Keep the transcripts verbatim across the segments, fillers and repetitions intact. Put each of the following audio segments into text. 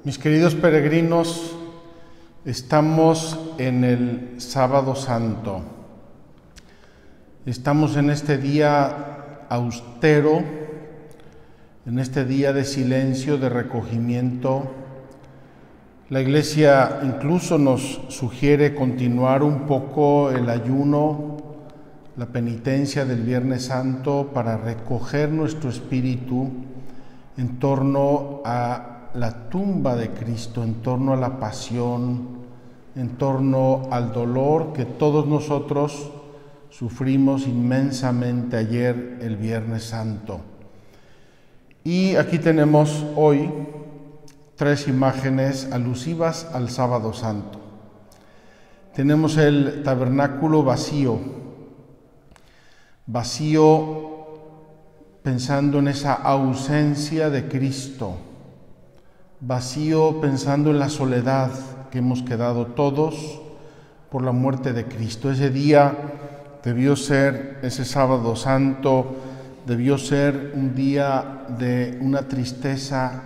Mis queridos peregrinos, estamos en el Sábado Santo. Estamos en este día austero, en este día de silencio, de recogimiento. La Iglesia incluso nos sugiere continuar un poco el ayuno, la penitencia del Viernes Santo para recoger nuestro espíritu en torno a la tumba de Cristo, en torno a la pasión, en torno al dolor que todos nosotros sufrimos inmensamente ayer, el Viernes Santo. Y aquí tenemos hoy tres imágenes alusivas al Sábado Santo. Tenemos el tabernáculo vacío, vacío pensando en esa ausencia de Cristo, vacío pensando en la soledad que hemos quedado todos por la muerte de Cristo. Ese día debió ser, ese Sábado Santo, debió ser un día de una tristeza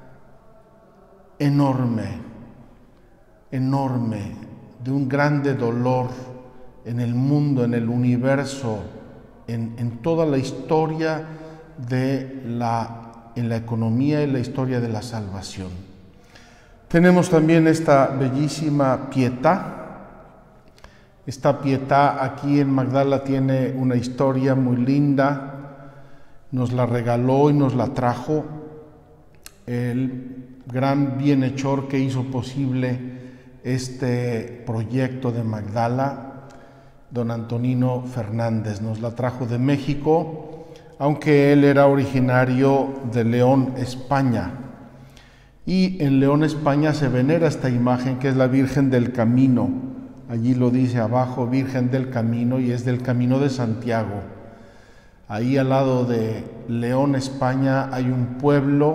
enorme, enorme, de un grande dolor en el mundo, en el universo, en, en toda la historia de la en la economía y la historia de la salvación. Tenemos también esta bellísima Pietà. Esta Pietà aquí en Magdala tiene una historia muy linda. Nos la regaló y nos la trajo el gran bienhechor que hizo posible este proyecto de Magdala, don Antonino Fernández. Nos la trajo de México, aunque él era originario de León, España. Y en León, España, se venera esta imagen que es la Virgen del Camino. Allí lo dice abajo, Virgen del Camino, y es del Camino de Santiago. Ahí al lado de León, España, hay un pueblo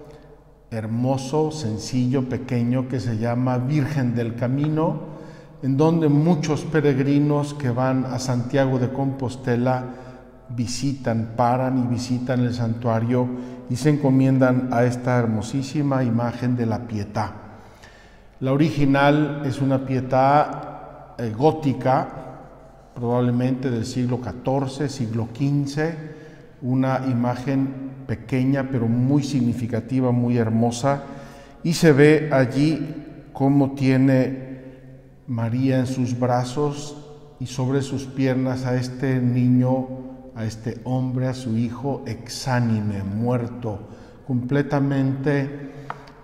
hermoso, sencillo, pequeño, que se llama Virgen del Camino, en donde muchos peregrinos que van a Santiago de Compostela visitan, paran y visitan el santuario y se encomiendan a esta hermosísima imagen de la Pietà. La original es una Pietà eh, gótica, probablemente del siglo catorce, siglo quince, una imagen pequeña pero muy significativa, muy hermosa, y se ve allí cómo tiene María en sus brazos y sobre sus piernas a este niño, a este hombre, a su hijo, exánime, muerto, completamente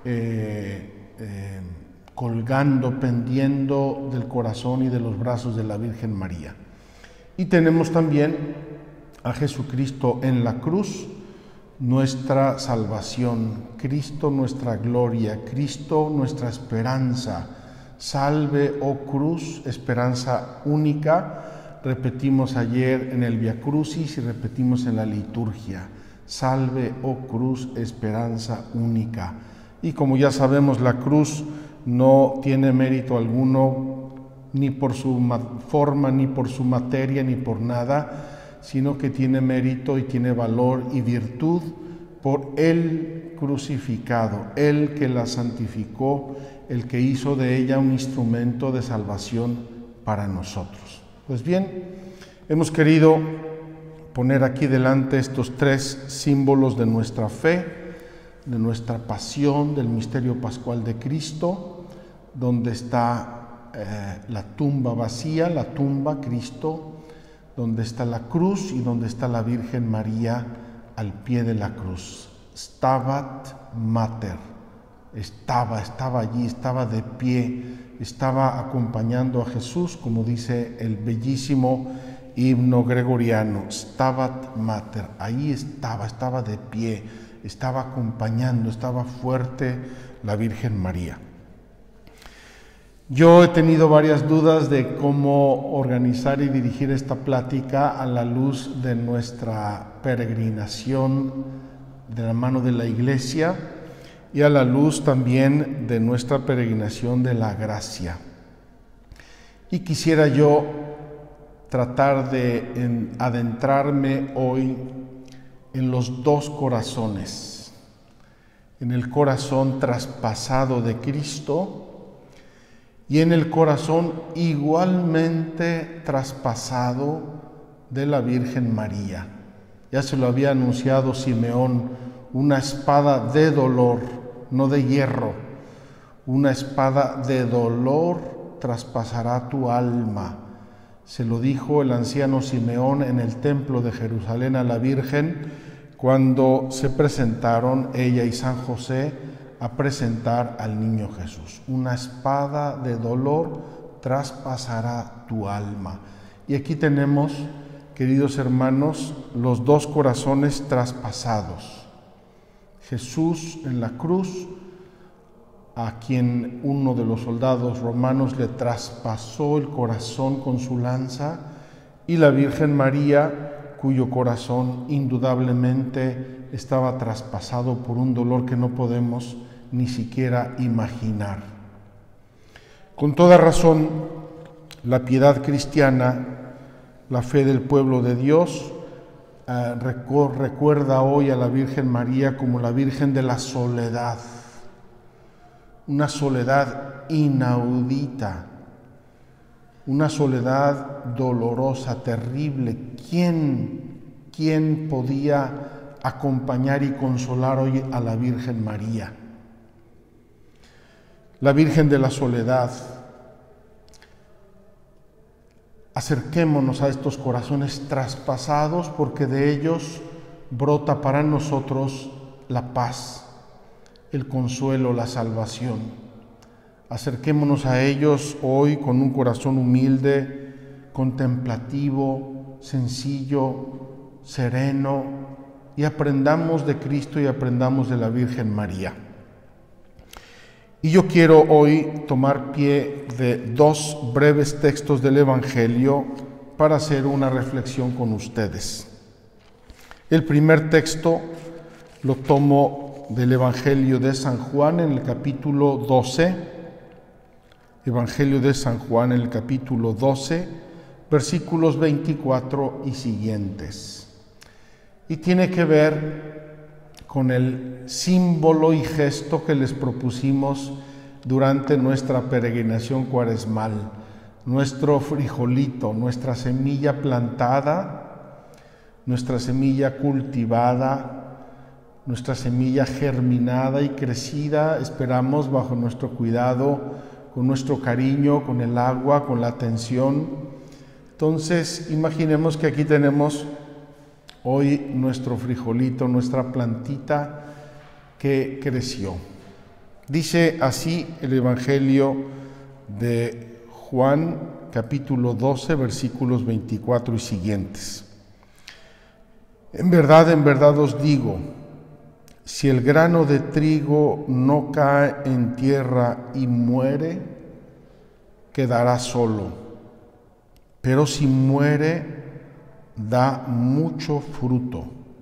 eh, eh, colgando, pendiendo del corazón y de los brazos de la Virgen María. Y tenemos también a Jesucristo en la cruz, nuestra salvación, Cristo nuestra gloria, Cristo nuestra esperanza. Salve, oh cruz, esperanza única. Repetimos ayer en el Via Crucis y repetimos en la liturgia. Salve, oh cruz, esperanza única. Y como ya sabemos, la cruz no tiene mérito alguno, ni por su forma, ni por su materia, ni por nada, sino que tiene mérito y tiene valor y virtud por el crucificado, el que la santificó, el que hizo de ella un instrumento de salvación para nosotros. Pues bien, hemos querido poner aquí delante estos tres símbolos de nuestra fe, de nuestra pasión, del misterio pascual de Cristo, donde está eh, la tumba vacía, la tumba, Cristo, donde está la cruz y donde está la Virgen María al pie de la cruz. Stabat Mater, estaba, estaba allí, estaba de pie, estaba acompañando a Jesús, como dice el bellísimo himno gregoriano, Stabat Mater, ahí estaba, estaba de pie, estaba acompañando, estaba fuerte la Virgen María. Yo he tenido varias dudas de cómo organizar y dirigir esta plática a la luz de nuestra peregrinación de la mano de la Iglesia y a la luz también de nuestra peregrinación de la gracia. Y quisiera yo tratar de en, adentrarme hoy en los dos corazones, en el corazón traspasado de Cristo y en el corazón igualmente traspasado de la Virgen María. Ya se lo había anunciado Simeón, una espada de dolor, no de hierro, una espada de dolor traspasará tu alma. Se lo dijo el anciano Simeón en el templo de Jerusalén a la Virgen cuando se presentaron ella y San José a presentar al niño Jesús. Una espada de dolor traspasará tu alma. Y aquí tenemos, queridos hermanos, los dos corazones traspasados. Jesús en la cruz, a quien uno de los soldados romanos le traspasó el corazón con su lanza, y la Virgen María, cuyo corazón indudablemente estaba traspasado por un dolor que no podemos ni siquiera imaginar. Con toda razón, la piedad cristiana, la fe del pueblo de Dios, eh, recuerda hoy a la Virgen María como la Virgen de la soledad, una soledad inaudita, una soledad dolorosa, terrible. ¿Quién, quién podía acompañar y consolar hoy a la Virgen María? La Virgen de la soledad. Acerquémonos a estos corazones traspasados, porque de ellos brota para nosotros la paz, el consuelo, la salvación. Acerquémonos a ellos hoy con un corazón humilde, contemplativo, sencillo, sereno, y aprendamos de Cristo y aprendamos de la Virgen María. Y yo quiero hoy tomar pie de dos breves textos del Evangelio para hacer una reflexión con ustedes. El primer texto lo tomo del Evangelio de San Juan en el capítulo doce, Evangelio de San Juan en el capítulo doce, versículos veinticuatro y siguientes. Y tiene que ver con el símbolo y gesto que les propusimos durante nuestra peregrinación cuaresmal, nuestro frijolito, nuestra semilla plantada, nuestra semilla cultivada, nuestra semilla germinada y crecida, esperamos bajo nuestro cuidado, con nuestro cariño, con el agua, con la atención. Entonces, imaginemos que aquí tenemos hoy nuestro frijolito, nuestra plantita que creció. Dice así el Evangelio de Juan, capítulo doce, versículos veinticuatro y siguientes. En verdad, en verdad os digo, si el grano de trigo no cae en tierra y muere, quedará solo, pero si muere, da mucho fruto.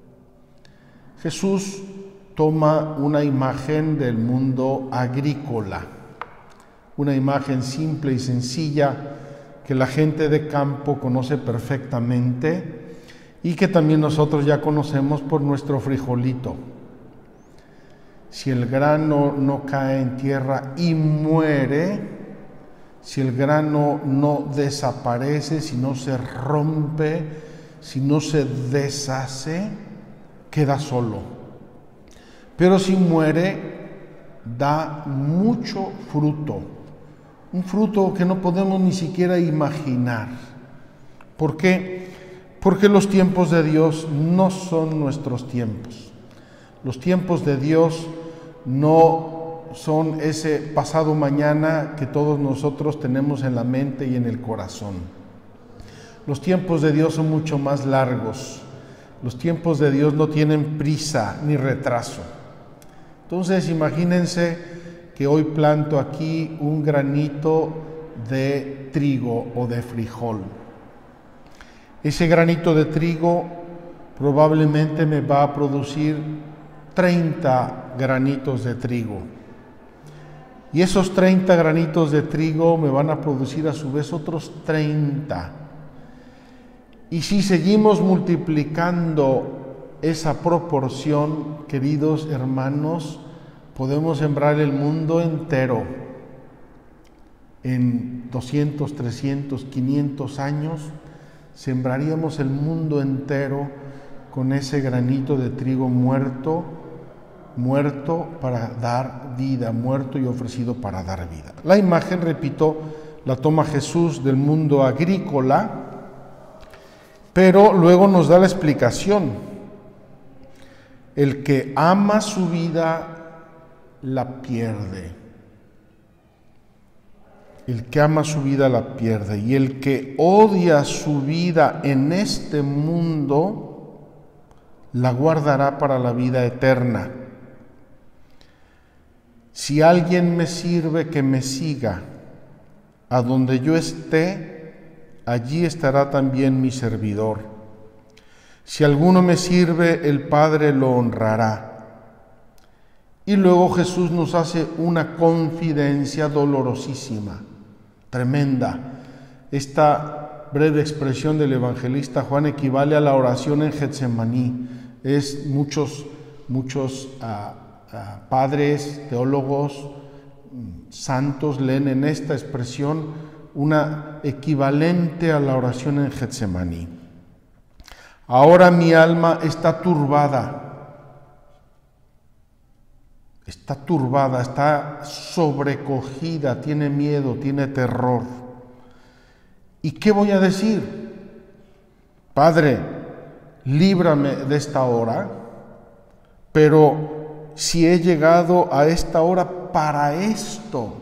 Jesús toma una imagen del mundo agrícola, una imagen simple y sencilla que la gente de campo conoce perfectamente y que también nosotros ya conocemos por nuestro frijolito. Si el grano no cae en tierra y muere, si el grano no desaparece, si no se rompe, si no se deshace, queda solo. Pero si muere, da mucho fruto. Un fruto que no podemos ni siquiera imaginar. ¿Por qué? Porque los tiempos de Dios no son nuestros tiempos. Los tiempos de Dios no son ese pasado mañana que todos nosotros tenemos en la mente y en el corazón. Los tiempos de Dios son mucho más largos. Los tiempos de Dios no tienen prisa ni retraso. Entonces, imagínense que hoy planto aquí un granito de trigo o de frijol. Ese granito de trigo probablemente me va a producir treinta granitos de trigo. Y esos treinta granitos de trigo me van a producir a su vez otros treinta. Y si seguimos multiplicando esa proporción, queridos hermanos, podemos sembrar el mundo entero en doscientos, trescientos, quinientos años, sembraríamos el mundo entero con ese granito de trigo muerto, muerto para dar vida, muerto y ofrecido para dar vida. La imagen, repito, la toma Jesús del mundo agrícola, pero luego nos da la explicación. El que ama su vida la pierde. El que ama su vida la pierde. Y el que odia su vida en este mundo la guardará para la vida eterna. Si alguien me sirve, que me siga. A donde yo esté, allí estará también mi servidor. Si alguno me sirve, el Padre lo honrará. Y luego Jesús nos hace una confidencia dolorosísima, tremenda. Esta breve expresión del evangelista Juan equivale a la oración en Getsemaní. Es muchos, muchos uh, uh, padres, teólogos, santos leen en esta expresión una equivalente a la oración en Getsemaní. Ahora mi alma está turbada. Está turbada, está sobrecogida, tiene miedo, tiene terror. ¿Y qué voy a decir? Padre, líbrame de esta hora, pero si he llegado a esta hora para esto,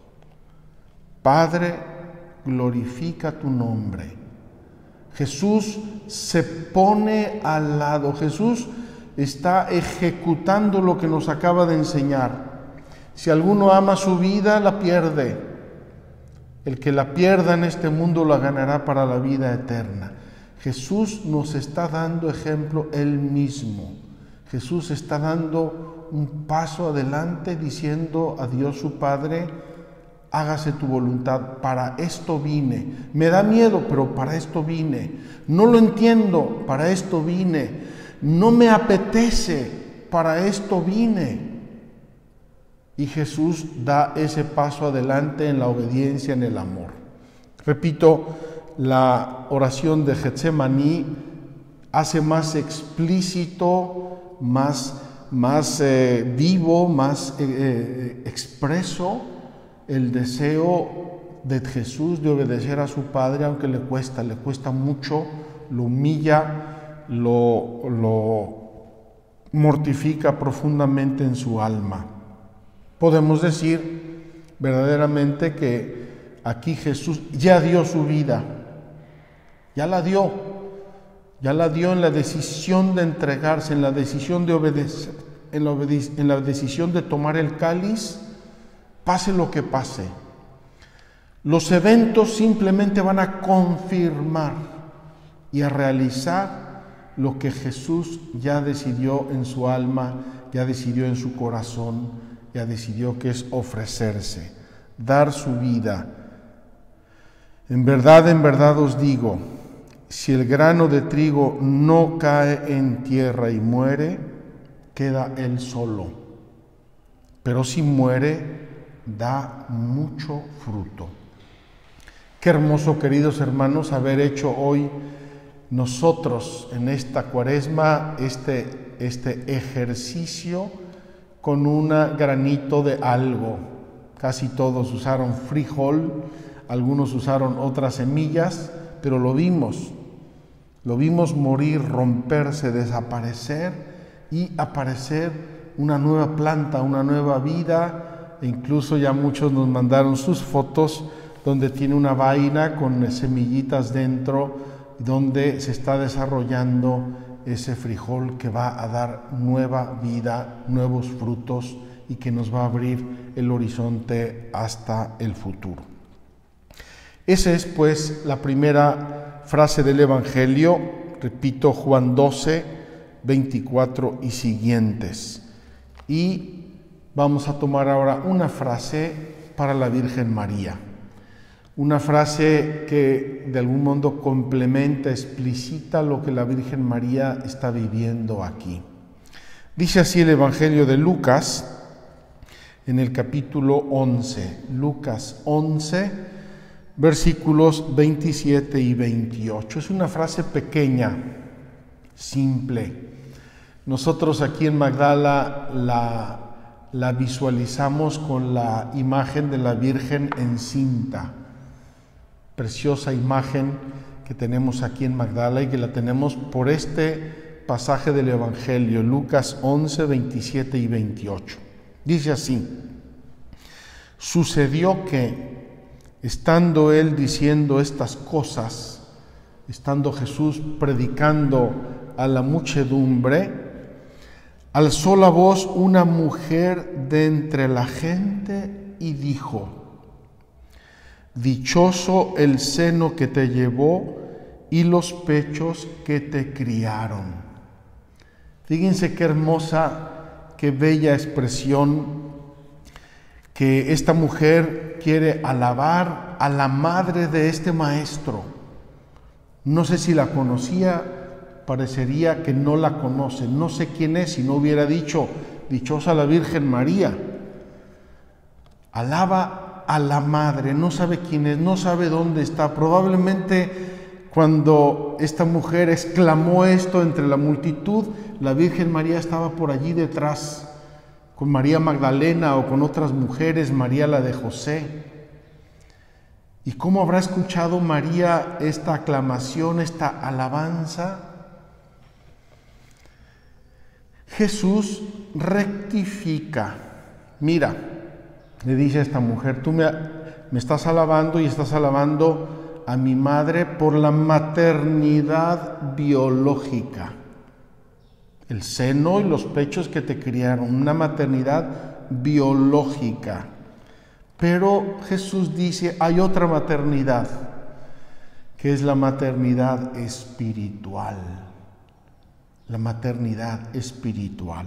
Padre, glorifica tu nombre. Jesús se pone al lado, Jesús está ejecutando lo que nos acaba de enseñar. Si alguno ama su vida, la pierde. El que la pierda en este mundo la ganará para la vida eterna. Jesús nos está dando ejemplo Él mismo. Jesús está dando un paso adelante diciendo a Dios su Padre, hágase tu voluntad, para esto vine. Me da miedo, pero para esto vine. No lo entiendo, para esto vine. No me apetece, para esto vine. Y Jesús da ese paso adelante en la obediencia, en el amor. Repito, la oración de Getsemaní hace más explícito, más, más eh, vivo, más eh, eh, expreso el deseo de Jesús de obedecer a su Padre, aunque le cuesta, le cuesta mucho, lo humilla, Lo, lo mortifica profundamente en su alma. Podemos decir verdaderamente que aquí Jesús ya dio su vida, ya la dio, ya la dio en la decisión de entregarse, en la decisión de obedecer, en la, obede- en la decisión de tomar el cáliz, pase lo que pase. Los eventos simplemente van a confirmar y a realizar lo que Jesús ya decidió en su alma, ya decidió en su corazón, ya decidió que es ofrecerse, dar su vida. En verdad, en verdad os digo, si el grano de trigo no cae en tierra y muere, queda él solo. Pero si muere, da mucho fruto. Qué hermoso, queridos hermanos, haber hecho hoy nosotros en esta cuaresma este, este ejercicio con un granito de algo. Casi todos usaron frijol, algunos usaron otras semillas, pero lo vimos, lo vimos morir, romperse, desaparecer y aparecer una nueva planta, una nueva vida. E incluso ya muchos nos mandaron sus fotos donde tiene una vaina con semillitas dentro, donde se está desarrollando ese frijol que va a dar nueva vida, nuevos frutos y que nos va a abrir el horizonte hasta el futuro. Esa es pues la primera frase del Evangelio, repito, Juan doce, veinticuatro y siguientes. Y vamos a tomar ahora una frase para la Virgen María. Una frase que de algún modo complementa, explicita lo que la Virgen María está viviendo aquí. Dice así el Evangelio de Lucas, en el capítulo once, Lucas once, versículos veintisiete y veintiocho. Es una frase pequeña, simple. Nosotros aquí en Magdala la, la visualizamos con la imagen de la Virgen encinta, preciosa imagen que tenemos aquí en Magdala y que la tenemos por este pasaje del Evangelio, Lucas once, veintisiete y veintiocho. Dice así: sucedió que, estando él diciendo estas cosas, estando Jesús predicando a la muchedumbre, alzó la voz una mujer de entre la gente y dijo: dichoso el seno que te llevó y los pechos que te criaron. Fíjense qué hermosa, qué bella expresión, que esta mujer quiere alabar a la madre de este maestro. No sé si la conocía, parecería que no la conoce, no sé quién es, si no hubiera dicho dichosa la Virgen María. Alaba a la madre, no sabe quién es, no sabe dónde está. Probablemente cuando esta mujer exclamó esto entre la multitud, la Virgen María estaba por allí detrás, con María Magdalena o con otras mujeres, María la de José. ¿Y cómo habrá escuchado María esta aclamación, esta alabanza? Jesús rectifica. Mira, le dice a esta mujer, tú me, me estás alabando y estás alabando a mi madre por la maternidad biológica. El seno y los pechos que te criaron, una maternidad biológica. Pero Jesús dice, hay otra maternidad, que es la maternidad espiritual. La maternidad espiritual.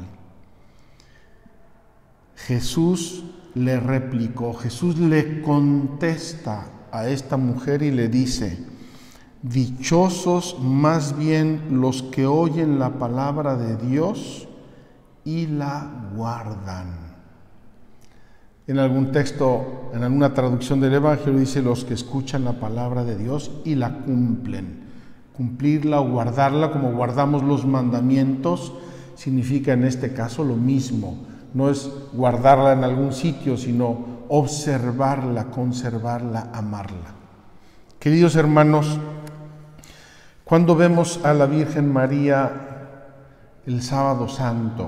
Jesús le replicó, Jesús le contesta a esta mujer y le dice: dichosos más bien los que oyen la palabra de Dios y la guardan. En algún texto, en alguna traducción del Evangelio dice los que escuchan la palabra de Dios y la cumplen. Cumplirla o guardarla, como guardamos los mandamientos, significa en este caso lo mismo. No es guardarla en algún sitio, sino observarla, conservarla, amarla. Queridos hermanos, cuando vemos a la Virgen María el Sábado Santo,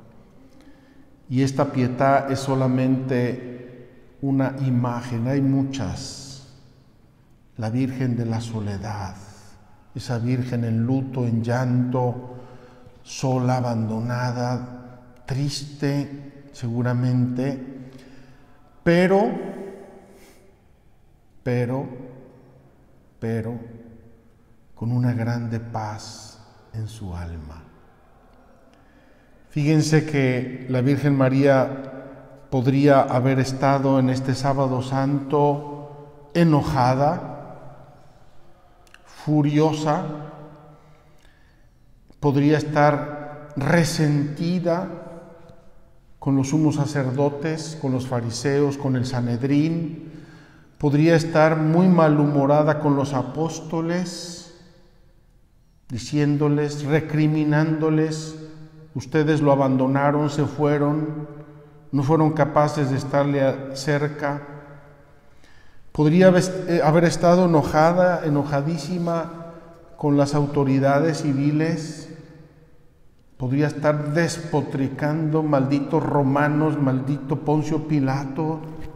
y esta pietà es solamente una imagen, hay muchas. La Virgen de la Soledad, esa Virgen en luto, en llanto, sola, abandonada, triste seguramente, pero, pero, pero, con una grande paz en su alma. Fíjense que la Virgen María podría haber estado en este Sábado Santo enojada, furiosa, podría estar resentida con los sumos sacerdotes, con los fariseos, con el Sanedrín, podría estar muy malhumorada con los apóstoles, diciéndoles, recriminándoles: ustedes lo abandonaron, se fueron, no fueron capaces de estarle cerca. Podría haber estado enojada, enojadísima con las autoridades civiles. Podría estar despotricando: malditos romanos, maldito Poncio Pilato.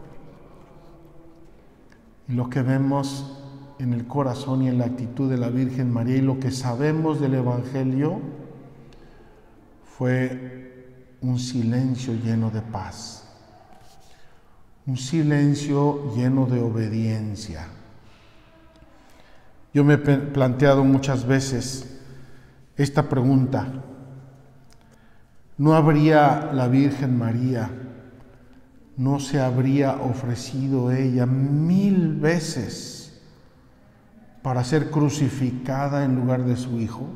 Y lo que vemos en el corazón y en la actitud de la Virgen María y lo que sabemos del Evangelio fue un silencio lleno de paz, un silencio lleno de obediencia. Yo me he planteado muchas veces esta pregunta: ¿no habría la Virgen María, no se habría ofrecido ella mil veces para ser crucificada en lugar de su Hijo?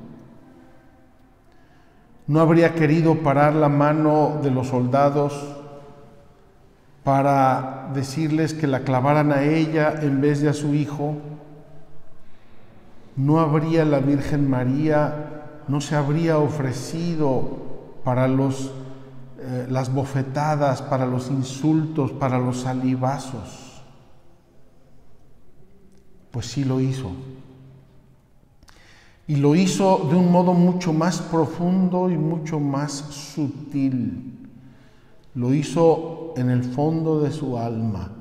¿No habría querido parar la mano de los soldados para decirles que la clavaran a ella en vez de a su hijo, no habría la Virgen María, no se habría ofrecido para los, eh, las bofetadas, para los insultos, para los salivazos. Pues sí lo hizo. Y lo hizo de un modo mucho más profundo y mucho más sutil. Lo hizo en el fondo de su alma.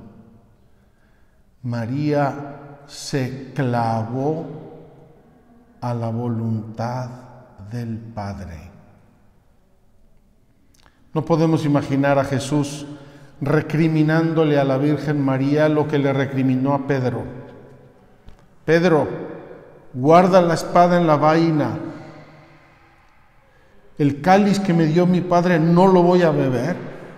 María se clavó a la voluntad del Padre. No podemos imaginar a Jesús recriminándole a la Virgen María lo que le recriminó a Pedro. Pedro, guarda la espada en la vaina. El cáliz que me dio mi Padre no lo voy a beber.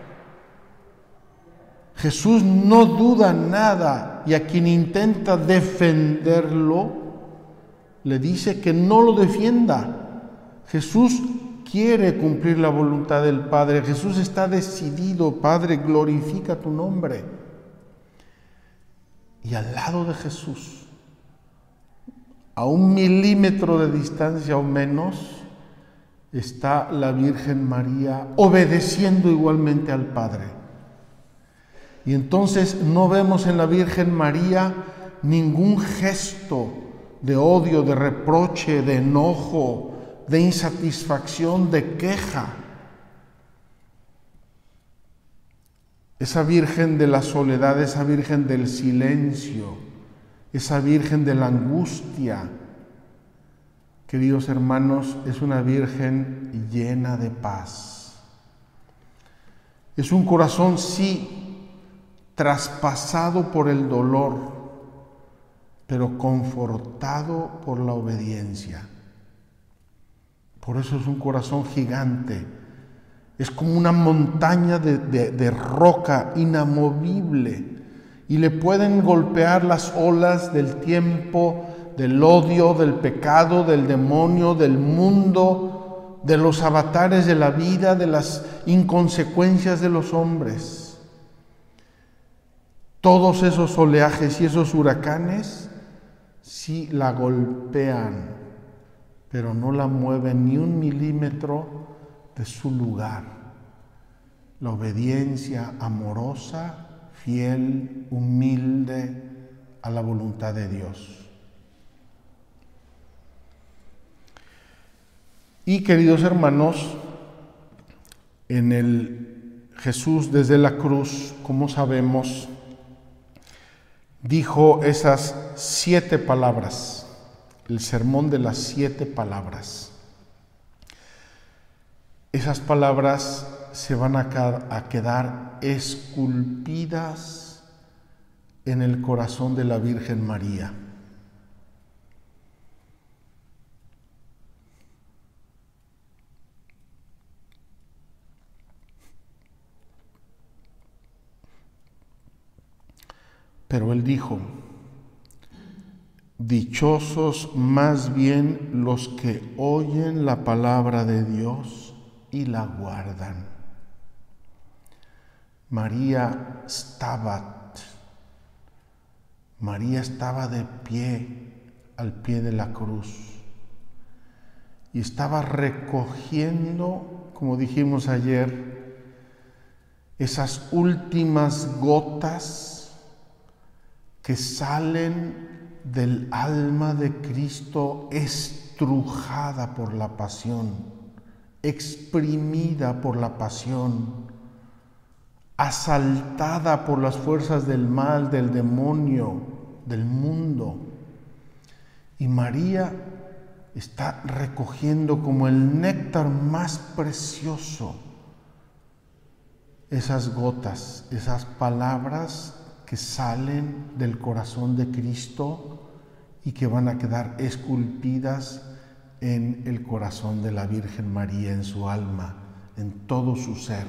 Jesús no duda nada y a quien intenta defenderlo le dice que no lo defienda. Jesús quiere cumplir la voluntad del Padre. Jesús está decidido. Padre, glorifica tu nombre. Y al lado de Jesús, a un milímetro de distancia o menos, está la Virgen María obedeciendo igualmente al Padre. Y entonces no vemos en la Virgen María ningún gesto de odio, de reproche, de enojo, de insatisfacción, de queja. Esa Virgen de la soledad, esa Virgen del silencio, esa Virgen de la angustia, queridos hermanos, es una Virgen llena de paz. Es un corazón, sí, traspasado por el dolor, pero confortado por la obediencia. Por eso es un corazón gigante. Es como una montaña de, de, de roca inamovible. Y le pueden golpear las olas del tiempo, del odio, del pecado, del demonio, del mundo, de los avatares de la vida, de las inconsecuencias de los hombres. Todos esos oleajes y esos huracanes sí la golpean, pero no la mueven ni un milímetro de su lugar. La obediencia amorosa, fiel, humilde a la voluntad de Dios. Y queridos hermanos, en el Jesús desde la cruz, como sabemos, dijo esas siete palabras, el sermón de las siete palabras. Esas palabras se van a quedar esculpidas en el corazón de la Virgen María. Pero él dijo: dichosos más bien los que oyen la palabra de Dios y la guardan. María stabat, María estaba de pie al pie de la cruz y estaba recogiendo, como dijimos ayer, esas últimas gotas que salen del alma de Cristo estrujada por la pasión, exprimida por la pasión, asaltada por las fuerzas del mal, del demonio, del mundo. Y María está recogiendo como el néctar más precioso esas gotas, esas palabras que salen del corazón de Cristo y que van a quedar esculpidas en el corazón de la Virgen María, en su alma, en todo su ser.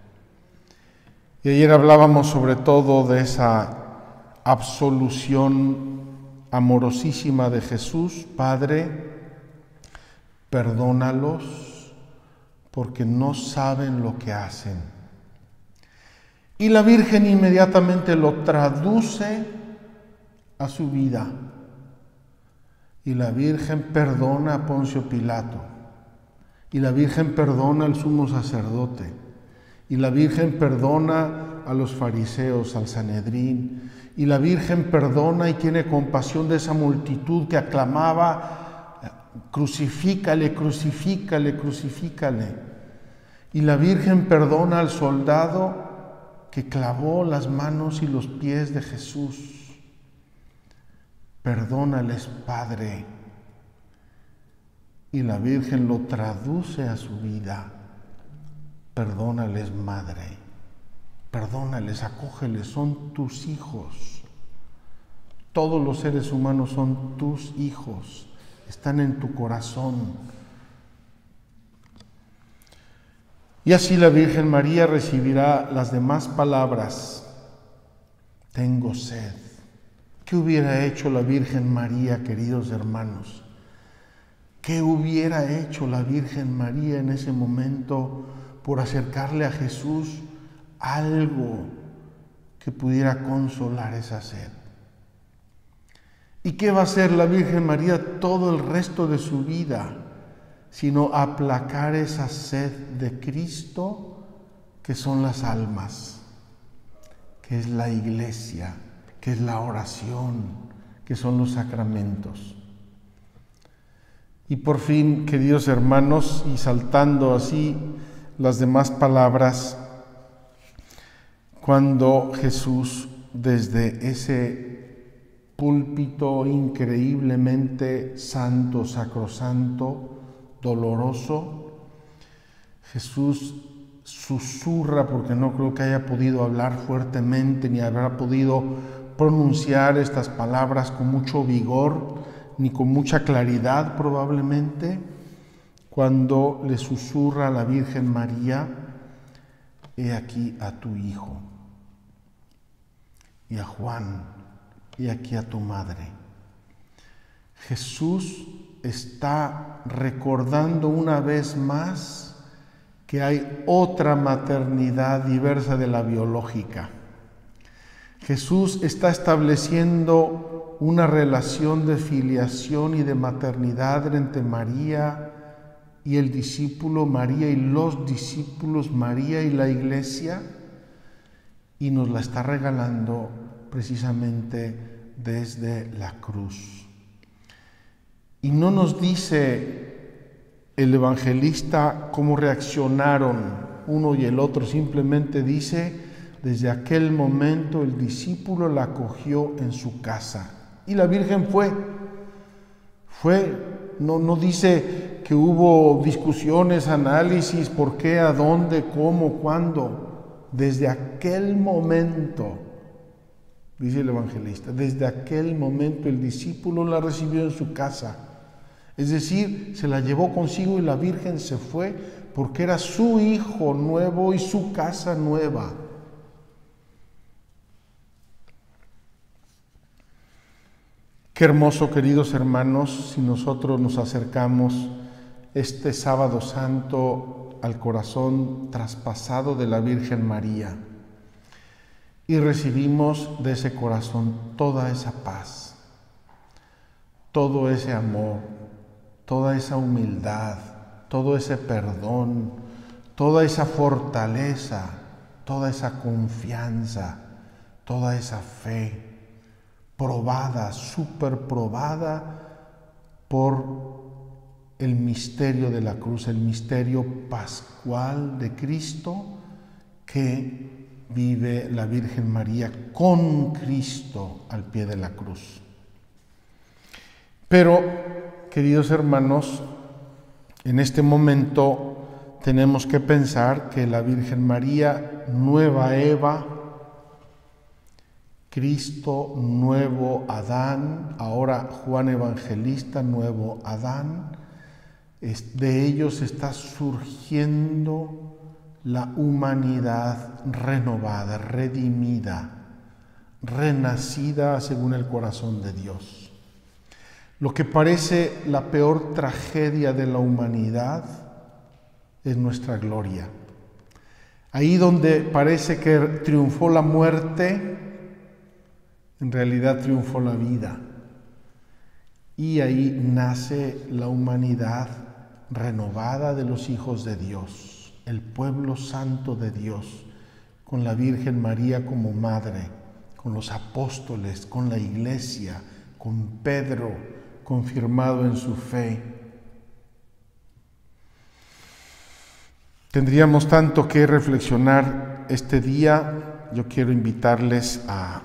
Y ayer hablábamos sobre todo de esa absolución amorosísima de Jesús: Padre, perdónalos porque no saben lo que hacen. Y la Virgen inmediatamente lo traduce a su vida. Y la Virgen perdona a Poncio Pilato. Y la Virgen perdona al sumo sacerdote. Y la Virgen perdona a los fariseos, al Sanedrín. Y la Virgen perdona y tiene compasión de esa multitud que aclamaba: crucifícale, crucifícale, crucifícale. Y la Virgen perdona al soldado que clavó las manos y los pies de Jesús. Perdónales, Padre. Y la Virgen lo traduce a su vida. Perdónales, Madre. Perdónales, acógeles, son tus hijos. Todos los seres humanos son tus hijos, están en tu corazón. Y así la Virgen María recibirá las demás palabras. Tengo sed. ¿Qué hubiera hecho la Virgen María, queridos hermanos? ¿Qué hubiera hecho la Virgen María en ese momento por acercarle a Jesús algo que pudiera consolar esa sed? ¿Y qué va a hacer la Virgen María todo el resto de su vida, sino aplacar esa sed de Cristo, que son las almas, que es la iglesia, que es la oración, que son los sacramentos? Y por fin, queridos hermanos, y saltando así las demás palabras, cuando Jesús, desde ese púlpito increíblemente santo, sacrosanto, doloroso, Jesús susurra, porque no creo que haya podido hablar fuertemente, ni habrá podido pronunciar estas palabras con mucho vigor, ni con mucha claridad probablemente, cuando le susurra a la Virgen María: he aquí a tu hijo, y a Juan, y aquí a tu madre. Jesús está recordando una vez más que hay otra maternidad diversa de la biológica. Jesús está estableciendo una relación de filiación y de maternidad entre María y el discípulo, María y los discípulos, María y la iglesia, y nos la está regalando precisamente desde la cruz. Y no nos dice el evangelista cómo reaccionaron uno y el otro, simplemente dice: desde aquel momento el discípulo la acogió en su casa. Y la Virgen fue, fue, no, no dice que hubo discusiones, análisis, por qué, a dónde, cómo, cuándo. Desde aquel momento, dice el evangelista, desde aquel momento el discípulo la recibió en su casa. Es decir, se la llevó consigo y la Virgen se fue porque era su hijo nuevo y su casa nueva. Qué hermoso, queridos hermanos, si nosotros nos acercamos este sábado santo al corazón traspasado de la Virgen María y recibimos de ese corazón toda esa paz, todo ese amor, toda esa humildad, todo ese perdón, toda esa fortaleza, toda esa confianza, toda esa fe, probada, súper probada por el misterio de la cruz, el misterio pascual de Cristo que vive la Virgen María con Cristo al pie de la cruz. Pero, queridos hermanos, en este momento tenemos que pensar que la Virgen María, nueva Eva, Cristo, nuevo Adán, ahora Juan Evangelista, nuevo Adán, de ellos está surgiendo la humanidad renovada, redimida, renacida según el corazón de Dios. Lo que parece la peor tragedia de la humanidad es nuestra gloria. Ahí donde parece que triunfó la muerte, en realidad triunfó la vida. Y ahí nace la humanidad renovada de los hijos de Dios, el pueblo santo de Dios, con la Virgen María como madre, con los apóstoles, con la iglesia, con Pedro confirmado en su fe. Tendríamos tanto que reflexionar este día. Yo quiero invitarles a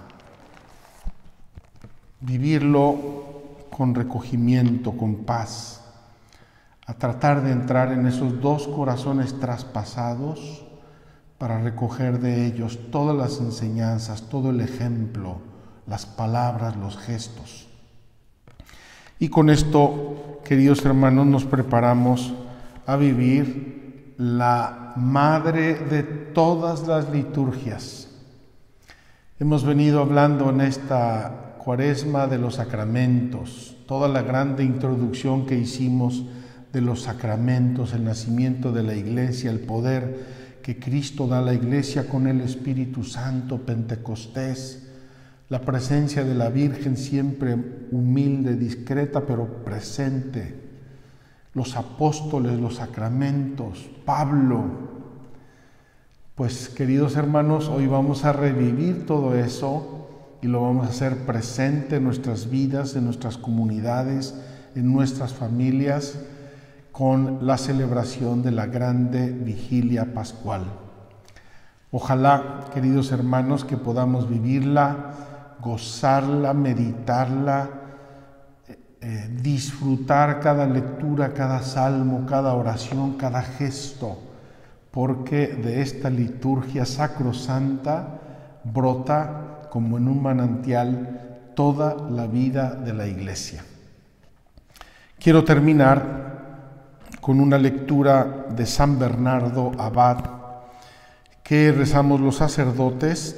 vivirlo con recogimiento, con paz, a tratar de entrar en esos dos corazones traspasados para recoger de ellos todas las enseñanzas, todo el ejemplo, las palabras, los gestos. Y con esto, queridos hermanos, nos preparamos a vivir la madre de todas las liturgias. Hemos venido hablando en esta Cuaresma de los sacramentos, toda la grande introducción que hicimos de los sacramentos, el nacimiento de la Iglesia, el poder que Cristo da a la Iglesia con el Espíritu Santo, Pentecostés, la presencia de la Virgen siempre humilde, discreta, pero presente, los apóstoles, los sacramentos, Pablo. Pues, queridos hermanos, hoy vamos a revivir todo eso y lo vamos a hacer presente en nuestras vidas, en nuestras comunidades, en nuestras familias, con la celebración de la grande vigilia pascual. Ojalá, queridos hermanos, que podamos vivirla, gozarla, meditarla, eh, disfrutar cada lectura, cada salmo, cada oración, cada gesto, porque de esta liturgia sacrosanta brota como en un manantial toda la vida de la Iglesia. Quiero terminar con una lectura de San Bernardo Abad que rezamos los sacerdotes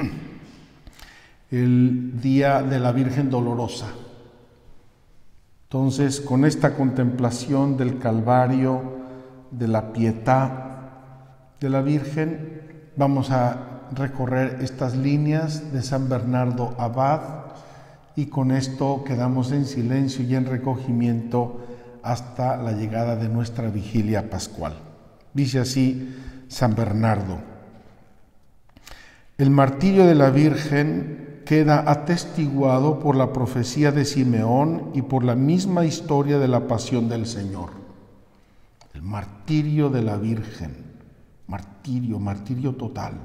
el día de la Virgen Dolorosa. Entonces, con esta contemplación del Calvario, de la pietad de la Virgen, vamos a recorrer estas líneas de San Bernardo Abad y con esto quedamos en silencio y en recogimiento hasta la llegada de nuestra vigilia pascual. Dice así San Bernardo: el martirio de la Virgen queda atestiguado por la profecía de Simeón y por la misma historia de la pasión del Señor. El martirio de la Virgen, martirio, martirio total.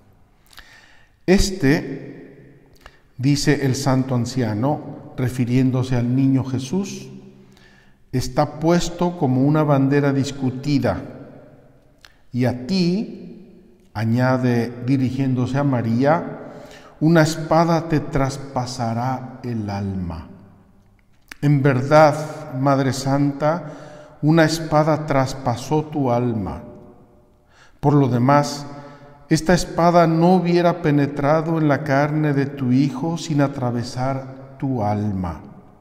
Este, dice el santo anciano, refiriéndose al niño Jesús, está puesto como una bandera discutida, y a ti, añade dirigiéndose a María, una espada te traspasará el alma. En verdad, Madre Santa, una espada traspasó tu alma. Por lo demás, esta espada no hubiera penetrado en la carne de tu Hijo sin atravesar tu alma.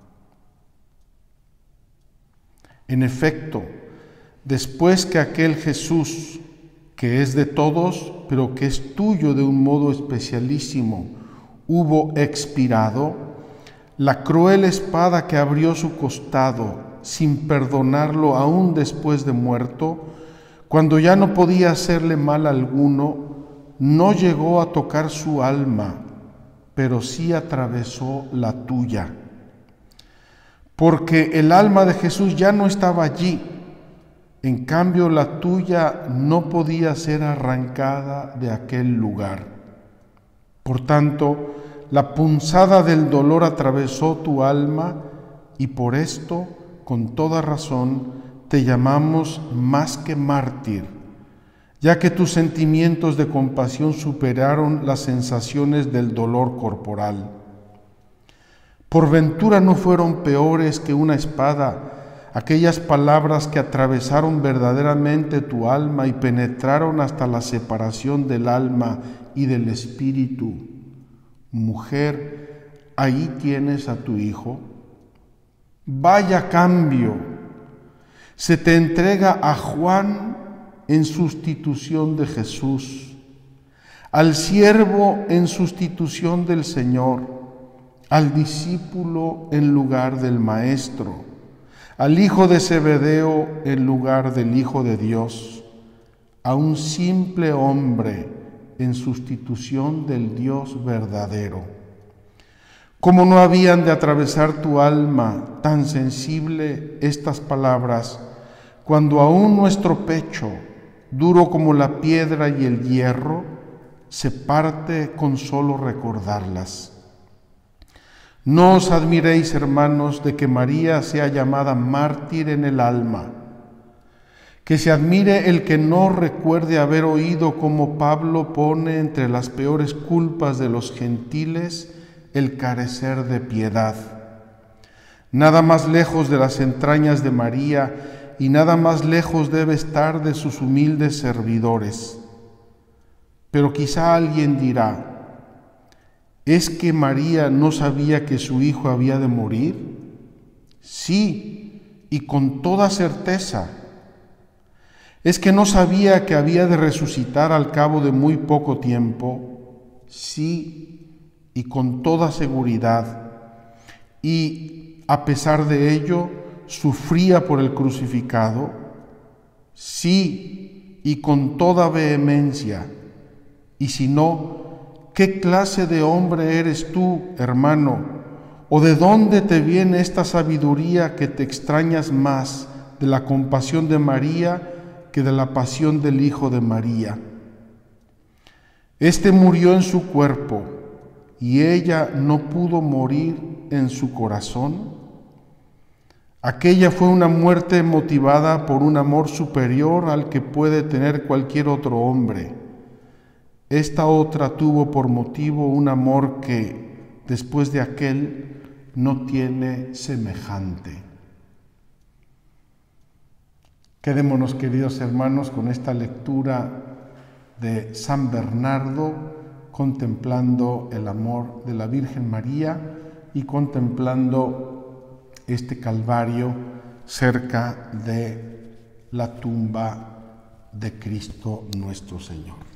En efecto, después que aquel Jesús, que es de todos, pero que es tuyo de un modo especialísimo, hubo expirado, la cruel espada que abrió su costado, sin perdonarlo aún después de muerto, cuando ya no podía hacerle mal alguno, no llegó a tocar su alma, pero sí atravesó la tuya. Porque el alma de Jesús ya no estaba allí, en cambio la tuya no podía ser arrancada de aquel lugar. Por tanto, la punzada del dolor atravesó tu alma y por esto, con toda razón, te llamamos más que mártir, ya que tus sentimientos de compasión superaron las sensaciones del dolor corporal. Por ventura no fueron peores que una espada aquellas palabras que atravesaron verdaderamente tu alma y penetraron hasta la separación del alma y del espíritu. Mujer, ahí tienes a tu Hijo. Vaya cambio. Se te entrega a Juan en sustitución de Jesús, al siervo en sustitución del Señor, al discípulo en lugar del Maestro, al hijo de Zebedeo en lugar del Hijo de Dios, a un simple hombre en sustitución del Dios verdadero. ¿Cómo no habían de atravesar tu alma tan sensible estas palabras, cuando aún nuestro pecho, duro como la piedra y el hierro, se parte con solo recordarlas? No os admiréis, hermanos, de que María sea llamada mártir en el alma. Que se admire el que no recuerde haber oído cómo Pablo pone entre las peores culpas de los gentiles el carecer de piedad. Nada más lejos de las entrañas de María y nada más lejos debe estar de sus humildes servidores. Pero quizá alguien dirá: ¿es que María no sabía que su hijo había de morir? Sí, y con toda certeza. ¿Es que no sabía que había de resucitar al cabo de muy poco tiempo? Sí, y con toda seguridad. Y a pesar de ello, ¿sufría por el crucificado? Sí, y con toda vehemencia. Y si no, ¿qué clase de hombre eres tú, hermano? ¿O de dónde te viene esta sabiduría que te extrañas más de la compasión de María que de la pasión del Hijo de María? Este murió en su cuerpo, ¿y ella no pudo morir en su corazón? Aquella fue una muerte motivada por un amor superior al que puede tener cualquier otro hombre. Esta otra tuvo por motivo un amor que, después de aquel, no tiene semejante. Quedémonos, queridos hermanos, con esta lectura de San Bernardo, contemplando el amor de la Virgen María y contemplando este Calvario cerca de la tumba de Cristo nuestro Señor.